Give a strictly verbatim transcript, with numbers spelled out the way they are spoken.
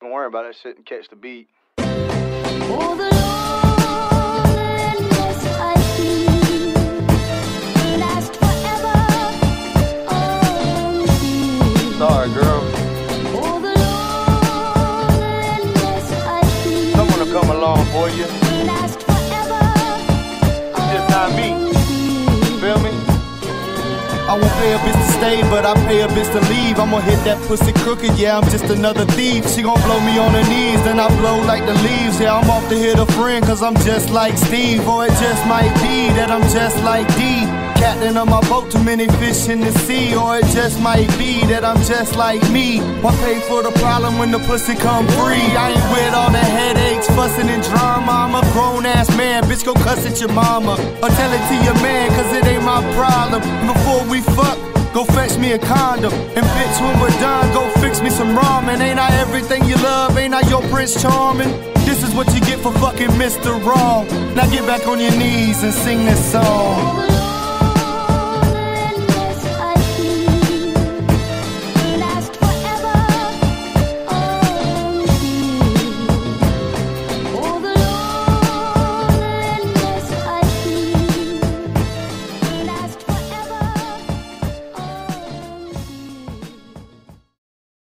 Don't worry about that shit and catch the beat. Oh, the loneliness I feel will last forever. Oh, sorry, girl. oh, the loneliness I feel Someone will come along for you. will last forever. Just not me. Feel me? I won't pay a bitch to stay, but I pay a bitch to leave. I'ma hit that pussy crooked, yeah, I'm just another thief. She gon' blow me on her knees, then I blow like the leaves. Yeah, I'm off to hit a friend, cause I'm just like Steve. Or it just might be that I'm just like D. Captain of my boat, too many fish in the sea. Or it just might be that I'm just like me. Why pay for the problem when the pussy come free? I ain't with all the headaches, fussing and drama. I'm a grown ass man, bitch, go cuss at your mama. Or tell it to your man, cause it ain't my problem. Before we fuck, go fetch me a condom. And bitch, when we're done, go fix me some ramen. Ain't I everything you love? Ain't I your Prince Charming? This is what you get for fucking Mister Wrong. Now get back on your knees and sing this song.